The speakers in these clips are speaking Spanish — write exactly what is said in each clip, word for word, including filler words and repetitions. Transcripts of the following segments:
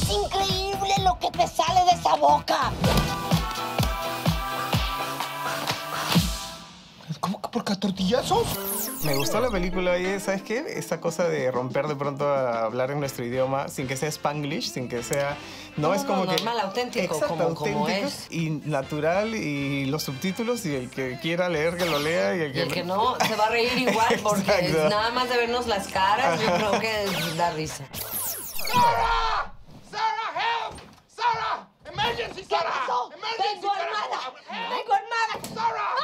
Es increíble lo que te sale de esa boca. ¿Cómo que por tortillazos? Me gustó la película y, ¿sabes qué? Esa cosa de romper de pronto a hablar en nuestro idioma sin que sea Spanglish, sin que sea... No, no es como no, que... normal, auténtico, exacto, como, auténtico como es. Y natural, y los subtítulos, y el que quiera leer, que lo lea, y el que, y el que no, se va a reír igual, porque exacto. nada más de vernos las caras, yo creo que da risa. ¡Sarah! ¡Sarah, help! ¡Sarah! ¡Emergency, Sarah! ¿Qué pasó? ¡Emergency, ¡Vengo armada! ¡Vengo armada! ¡Sarah!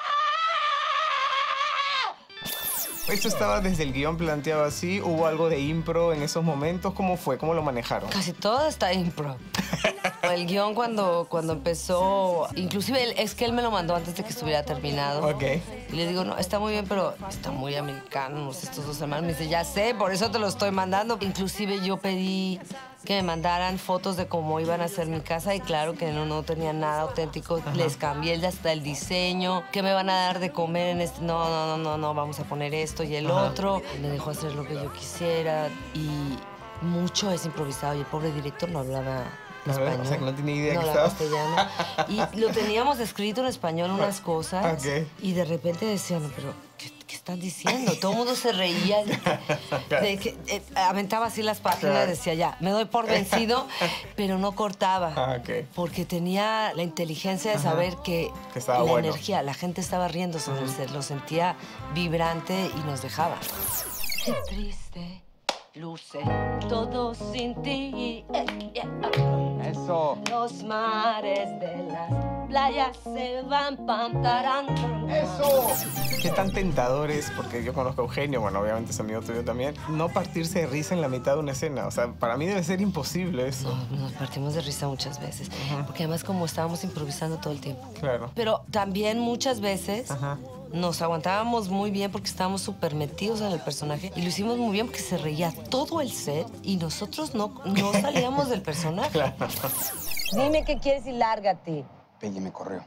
¿Esto estaba desde el guión planteado así? ¿Hubo algo de impro en esos momentos? ¿Cómo fue? ¿Cómo lo manejaron? Casi todo está impro. El guión cuando, cuando empezó, inclusive él, es que él me lo mandó antes de que estuviera terminado. Ok. Y le digo, no, está muy bien, pero está muy americanos estos dos hermanos. Me dice, ya sé, por eso te lo estoy mandando. Inclusive yo pedí que me mandaran fotos de cómo iban a hacer mi casa y claro que no, no tenía nada auténtico. Ajá. Les cambié hasta el diseño. ¿Qué me van a dar de comer en este? No, no, no, no, no, vamos a poner esto y el Ajá. otro. Me dejó hacer lo que yo quisiera y mucho es improvisado. Y el pobre director no hablaba español. O sea, que no tenía idea no que hablaba estaba... castellano. Y lo teníamos escrito en español unas cosas. Okay. Y de repente decían, pero ¿qué, qué están diciendo? Todo el mundo se reía. De, de que, eh, aventaba así las páginas y decía, ya, me doy por vencido, pero no cortaba. Ah, okay. Porque tenía la inteligencia de Ajá. saber que, que estaba la bueno. energía, la gente estaba riéndose del ser, lo sentía vibrante y nos dejaba. Qué triste luce todo sin ti. Eh, yeah. Eso. Los mares de las playas se van pam, taran. Eso. ¿Qué tan tentador es? Porque yo conozco a Eugenio, bueno, obviamente es amigo tuyo también, no partirse de risa en la mitad de una escena. O sea, para mí debe ser imposible eso. No, nos partimos de risa muchas veces. Uh-huh. Porque además como estábamos improvisando todo el tiempo. Claro. Pero también muchas veces... Uh-huh. Nos aguantábamos muy bien porque estábamos súper metidos en el personaje y lo hicimos muy bien porque se reía todo el set y nosotros no, no salíamos del personaje. Claro. Dime qué quieres y lárgate. Pelle me corrió.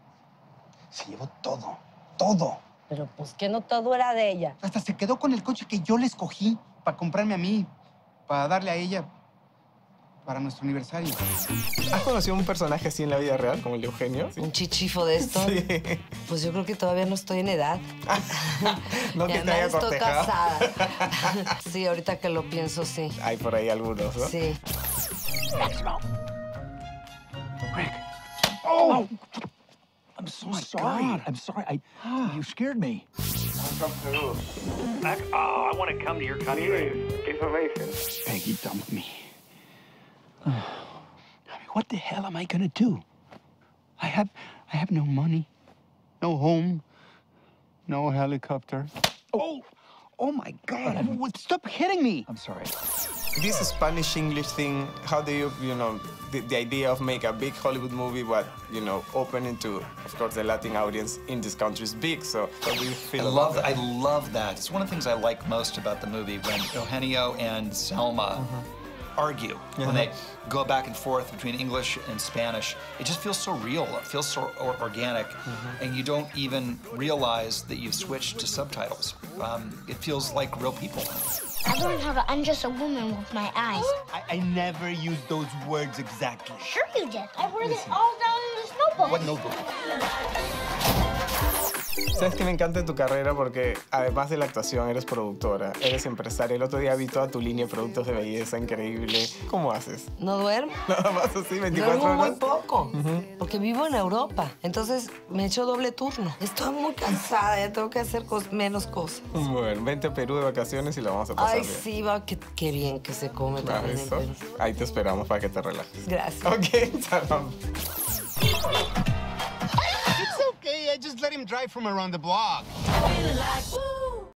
Se llevó todo, todo. Pero pues que no todo era de ella. Hasta se quedó con el coche que yo le escogí para comprarme a mí, para darle a ella para nuestro aniversario. ¿Has conocido un personaje así en la vida real, como el de Eugenio? ¿Sí? ¿Un chichifo de esto? Sí. Pues yo creo que todavía no estoy en edad. No y que te haya estoy cortejado. casada. Sí, ahorita que lo pienso, sí. Hay por ahí algunos, ¿no? Sí. Rick. Oh! I'm so oh sorry. God. I'm sorry. I, you scared me. I'm from Peru. I, oh, I want to come to your country. It's amazing. Peggy dumped me. I mean, what the hell am I gonna do? I have, I have no money, no home, no helicopter. Oh, oh my God! Stop hitting me! I'm sorry. This Spanish-English thing, how do you, you know, the, the idea of make a big Hollywood movie, but, you know, open into, of course, the Latin audience in this country is big, so how do you feel I about love, that? I love that. It's one of the things I like most about the movie, when Eugenio and Selma mm-hmm. argue, uh-huh. when they go back and forth between English and Spanish. It just feels so real. It feels so or organic, mm-hmm. and you don't even realize that you've switched to subtitles. Um, it feels like real people. I learned how to undress a woman with my eyes. I, I never used those words exactly. Sure you did. I wrote it all down in this notebook. What notebook? ¿Sabes qué me encanta de tu carrera? Porque además de la actuación, eres productora, eres empresaria. El otro día vi toda tu línea de productos de belleza increíble. ¿Cómo haces? No duermo. Nada más así, veinticuatro Duermo horas. muy poco, uh-huh. porque vivo en Europa. Entonces me echo doble turno. Estoy muy cansada, ya tengo que hacer cos menos cosas. Bueno, vente a Perú de vacaciones y la vamos a pasar Ay, bien. sí, va, qué, qué bien que se come también en Perú. Ahí te esperamos para que te relajes. Gracias. Ok, salam. It's okay, I just let him drive from around the block. Like,